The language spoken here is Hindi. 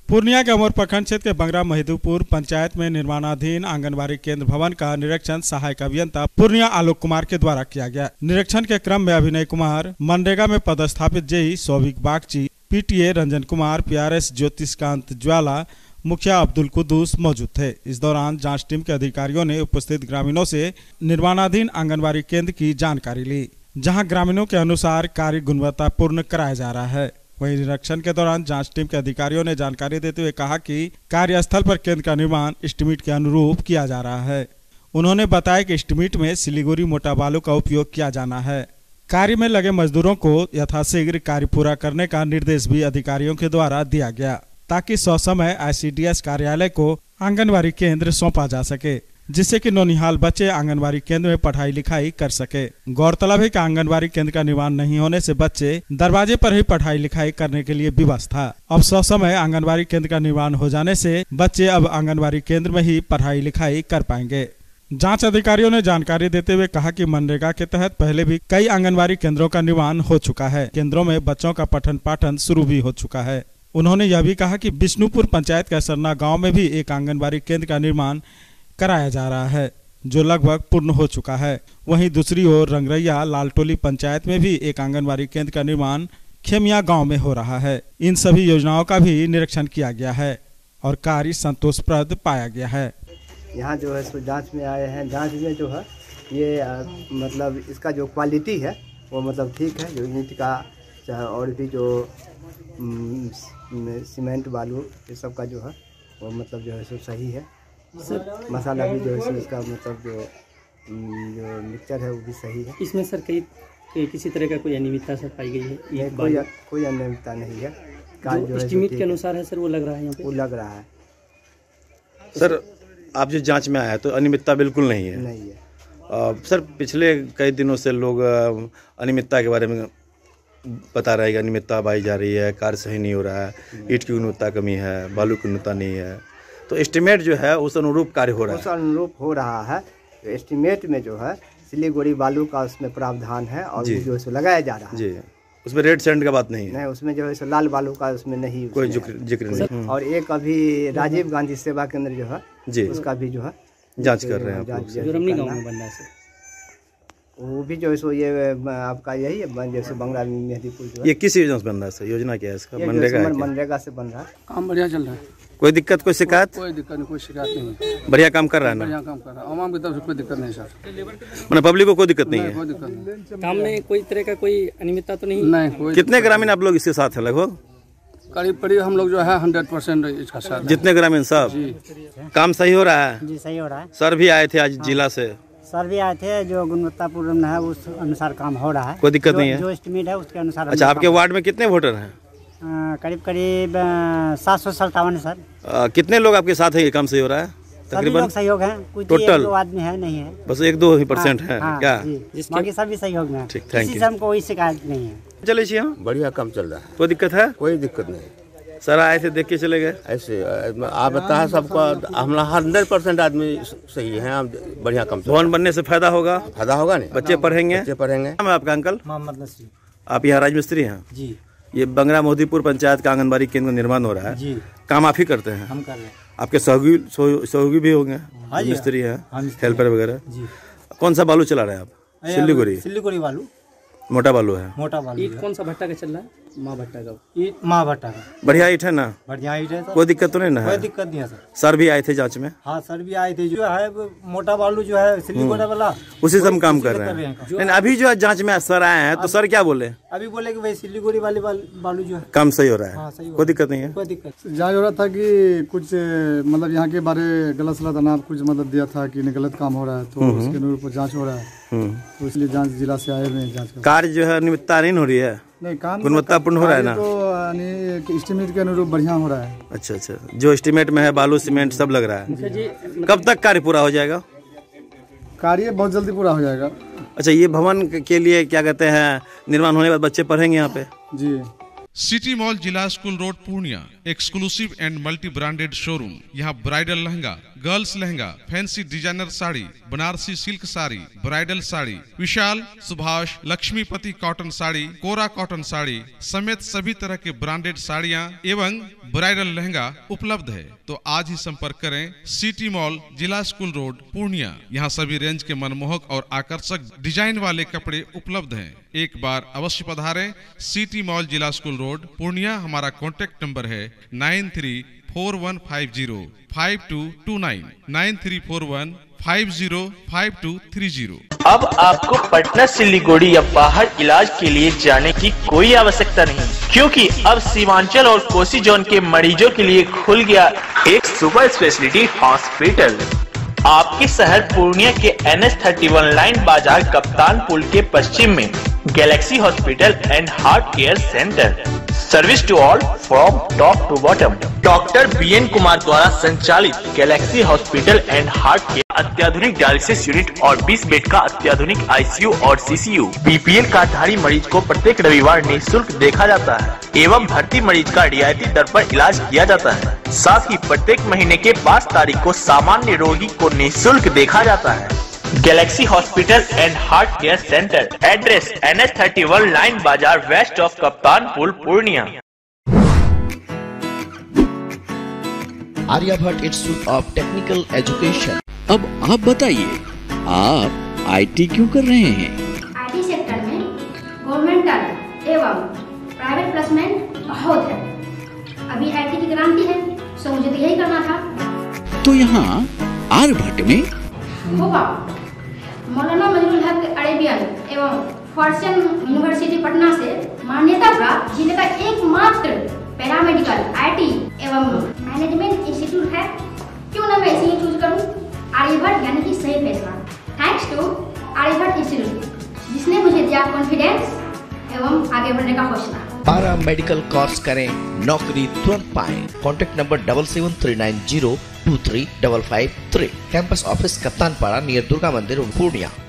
पूर्णिया के अमर प्रखंड क्षेत्र के बंगरा महिदूपुर पंचायत में निर्माणाधीन आंगनबाड़ी केंद्र भवन का निरीक्षण सहायक अभियंता पूर्णिया आलोक कुमार के द्वारा किया गया। निरीक्षण के क्रम में अभिनय कुमार, मनरेगा में पदस्थापित JE Saubhik Bagchi, PTA Ranjan Kumar, PRS Jyotishkant Jwala, मुखिया अब्दुल कुद्दूस मौजूद थे। इस दौरान जांच टीम के अधिकारियों ने उपस्थित ग्रामीणों से निर्माणाधीन आंगनबाड़ी केंद्र की जानकारी ली, जहां ग्रामीणों के अनुसार कार्य गुणवत्तापूर्ण कराया जा रहा है। वहीं निरीक्षण के दौरान जांच टीम के अधिकारियों ने जानकारी देते हुए कहा कि कार्यस्थल पर केंद्र का निर्माण एस्टीमेट के अनुरूप किया जा रहा है। उन्होंने बताया कि एस्टीमेट में सिलीगुड़ी मोटा बालू का उपयोग किया जाना है। कार्य में लगे मजदूरों को यथाशीघ्र कार्य पूरा करने का निर्देश भी अधिकारियों के द्वारा दिया गया, ताकि ससमय ICDS कार्यालय को आंगनबाड़ी केंद्र सौंपा जा सके, जिससे कि नौनिहाल बच्चे आंगनबाड़ी केंद्र में पढ़ाई लिखाई कर सके। गौरतलब है कि आंगनबाड़ी केंद्र का निर्माण नहीं होने से बच्चे दरवाजे पर ही पढ़ाई लिखाई करने के लिए विवश था। अब ससमय आंगनबाड़ी केंद्र का निर्माण हो जाने से बच्चे अब आंगनबाड़ी केंद्र में ही पढ़ाई लिखाई कर पाएंगे। जांच अधिकारियों ने जानकारी देते हुए कहा कि मनरेगा के तहत पहले भी कई आंगनबाड़ी केंद्रों का निर्माण हो चुका है। केंद्रों में बच्चों का पठन पाठन शुरू भी हो चुका है। उन्होंने यह भी कहा कि विष्णुपुर पंचायत के सरना गाँव में भी एक आंगनबाड़ी केंद्र का निर्माण कराया जा रहा है, जो लगभग पूर्ण हो चुका है। वहीं दूसरी ओर रंगरैया लालटोली पंचायत में भी एक आंगनबाड़ी केंद्र का निर्माण खेमिया गांव में हो रहा है। इन सभी योजनाओं का भी निरीक्षण किया गया है और कार्य संतोषप्रद पाया गया है। यहाँ जो है सो जांच में आए हैं। जांच में जो है ये मतलब इसका जो क्वालिटी है वो मतलब ठीक है। जो ईंट का चाहे और भी जो सीमेंट बालू ये सब का जो है वो मतलब जो है सो सही है। सर मसाला भी जो है इसका मतलब जो मिक्सचर है वो भी सही है। इसमें सर किसी तरह का कोई अनियमितता सर पाई गई है? ये कोई अनियमितता नहीं है। जो एस्टीमेट के अनुसार है सर वो लग रहा है यहाँ पे? वो लग रहा है। सर आप जो जांच में आया तो अनियमितता बिल्कुल नहीं है? नहीं है। सर पिछले कई दिनों से लोग अनियमितता के बारे में बता रहे हैं कि अनियमितता पाई जा रही है, कार्य सही नहीं हो रहा है, ईंट की गुणवत्ता कमी है, बालू की गुणवत्ता नहीं है। तो एस्टीमेट जो है उस अनुरूप कार्य हो रहा है? उस अनुरूप हो रहा है। तो एस्टीमेट में जो है सिलीगुड़ी बालू का उसमें प्रावधान है और जो है लगाया जा रहा है जी। उसमें रेड सैंड का बात नहीं है? नहीं, उसमें जो है लाल बालू का उसमें नहीं, कोई जिक्र नहीं। और एक अभी राजीव गांधी सेवा केंद्र जो है जी उसका भी जो है जांच कर रहे हैं जो रमनी गांव में बन रहा है, वो भी जो है सो ये आपका यही है जैसे बंगरा मेहदीपुर जो है। ये किस योजना से बन रहा है सर? योजना क्या है इसका? मनरेगा से बन रहा है। काम बढ़िया चल रहा है। कोई दिक्कत कोई शिकायत? कोई दिक्कत नहीं, कोई शिकायत नहीं। बढ़िया काम कर रहा है ना? बढ़िया काम कर रहा है। आवाम की तरफ से कोई दिक्कत नहीं सर। मतलब पब्लिक को कोई दिक्कत नहीं है? कोई दिक्कत नहीं। काम में कोई तरह का कोई अनियमितता तो नहीं? नहीं कोई। कितने ग्रामीण आप लोग इसके साथ हैं? लगभग करीब हम लोग जो है 100% इसका साथ। जितने ग्रामीण सब काम सही हो रहा है? जी सही हो रहा है। सर भी आए थे आज जिला से? सर भी आए थे। जो गुणवत्तापूर्ण है उस अनुसार काम हो रहा है। कोई दिक्कत नहीं है? जो एस्टीमेट है उसके अनुसार। अच्छा, आपके वार्ड में कितने वोटर हैं? करीब 757 सर। कितने लोग आपके साथ हैं? ये काम सही हो रहा है? तकरीबन सहयोग है। कुछ टोटल 1-2 आदमी है, नहीं है, बस 1-2% है क्या? बाकी सभी सहयोग में। ठीक, थैंक यू। हमको कोई शिकायत नहीं है। चलिए बढ़िया काम चल रहा है। कोई दिक्कत है? कोई दिक्कत नहीं। सर आए थे, देख के चले गए? ऐसे आप बता है सबको, हम 100% आदमी सही है। बढ़िया काम चल रहा है। भवन बनने से फायदा होगा? फायदा होगा नहीं, बच्चे पढ़ेंगे। नाम है आपका अंकल? मोहम्मद नसीर। आप यहाँ राजमिस्त्री हैं जी। ये बंगरा मोदीपुर पंचायत का आंगनबाड़ी केंद्र निर्माण हो रहा है जी। काम आप ही करते हैं? हम कर रहे हैं। आपके सहयोगी भी होंगे? मिस्त्री हैं, हेल्पर वगैरह? कौन सा बालू चला रहे हैं आप? सिलीगुड़ी बालू। मोटा बालू है? मोटा बालू। ईंट कौन सा भट्टा का चल रहा है? माँ भट्टा का। ईंट माँ भट्टा का। बढ़िया ईंट है ना? बढ़िया ईंट है सर। कोई दिक्कत तो नहीं ना है? कोई दिक्कत नहीं है सर। सर भी आए थे जांच में? हाँ सर भी आए थे। जो है मोटा बालू जो है सिलीगुड़ी वाला, उसी से हम काम कर रहे हैं। अभी जो जांच में सर आए हैं तो सर क्या बोले? अभी बोले कि भाई सिलीगुड़ी वाले बालू जो है काम सही हो रहा है। कोई दिक्कत नहीं है? कोई दिक्कत। जांच हो रहा था कि कुछ मतलब यहाँ के बारे गलत सलाह नाम कुछ मतलब दिया था कि गलत काम हो रहा है, तो उसके अनुरूप जांच हो रहा है। तो इसलिए जांच जिला से आए हुए हैं जांच। कार्य जो है अनियमितता नहीं हो रही है? नहीं, काम गुणवत्तापूर्ण हो रहा है ना? तो एस्टीमेट के अनुरूप बढ़िया हो रहा है। अच्छा, जो एस्टीमेट में है बालू सीमेंट सब लग रहा है। कब तक कार्य पूरा हो जाएगा? कार्य बहुत जल्दी पूरा हो जाएगा। अच्छा, ये भवन के लिए क्या कहते हैं निर्माण होने के बाद बच्चे पढ़ेंगे यहाँ पे? जी। सिटी मॉल जिला school road Purnia, exclusive and multi branded showroom. यहाँ bridal lehenga, girls lehenga, fancy designer sari, Banarasi silk sari, bridal sari, Vishal, Subhash, Laxmipati cotton sari, Kora cotton sari समेत सभी तरह के ब्रांडेड साड़ियाँ एवं ब्राइडल लहंगा उपलब्ध है। तो आज ही संपर्क करें सिटी मॉल, जिला स्कूल रोड, पूर्णिया। यहाँ सभी रेंज के मनमोहक और आकर्षक डिजाइन वाले कपड़े उपलब्ध हैं। एक बार अवश्य पधारें सिटी मॉल, जिला स्कूल रोड, पूर्णिया। हमारा कॉन्टेक्ट नंबर है 9341505229 9341505230। अब आपको पटना, सिलीगुड़ी या बाहर इलाज के लिए जाने की कोई आवश्यकता नहीं, क्योंकि अब सीमांचल और कोसी जोन के मरीजों के लिए खुल गया एक सुपर स्पेशलिटी हॉस्पिटल। आपके शहर पूर्णिया के NH31 लाइन बाजार कप्तान पुल के पश्चिम में galaxy hospital and heart care centre. Service to all from top to bottom. Doctor BN Kumar द्वारा संचालित galaxy hospital and heart care अत्याधुनिक डायलिसिस यूनिट और 20 बेड का अत्याधुनिक ICU और CCU। BPL कार्डधारी मरीज को प्रत्येक रविवार निःशुल्क देखा जाता है एवं भर्ती मरीज का रियायती दर पर इलाज किया जाता है। साथ ही प्रत्येक महीने के 5 तारीख को सामान्य रोगी को निःशुल्क देखा जाता है। Galaxy hospital and heart care centre, address NH31 line बाजार west of Kaptan Pul, Purnia. Aryabhatta institute of technical education. अब आप बताइए, आप IT क्यों कर रहे हैं? IT सेक्टर में गवर्नमेंटल एवं प्राइवेट प्लेसमेंट बहुत है। अभी IT की क्रांति है, सो मुझे तो यही करना था। तो यहाँ आर्यभट्ट में होगा मौलाना मजरूल हक अरेबियन एवं फॉर्चून यूनिवर्सिटी पटना से मान्यता प्राप्त जिले का एकमात्र पैरामेडिकल IT एवं मैनेजमेंट इंस्टीट्यूट है। क्यों ना मैं इसे ही चूज करूं? आर्यभट्ट यानी कि सही फैसला। थैंक्स टू आर्यभट्ट इंस्टीट्यूट, जिसने मुझे दिया कॉन्फिडेंस एवं आगे बढ़ने का हौसला। पैरामेडिकल कोर्स करें, नौकरी तुरंत पाएं। Contact number 7739023553। Campus office Kaptanpara near Durga Mandir, Purnia.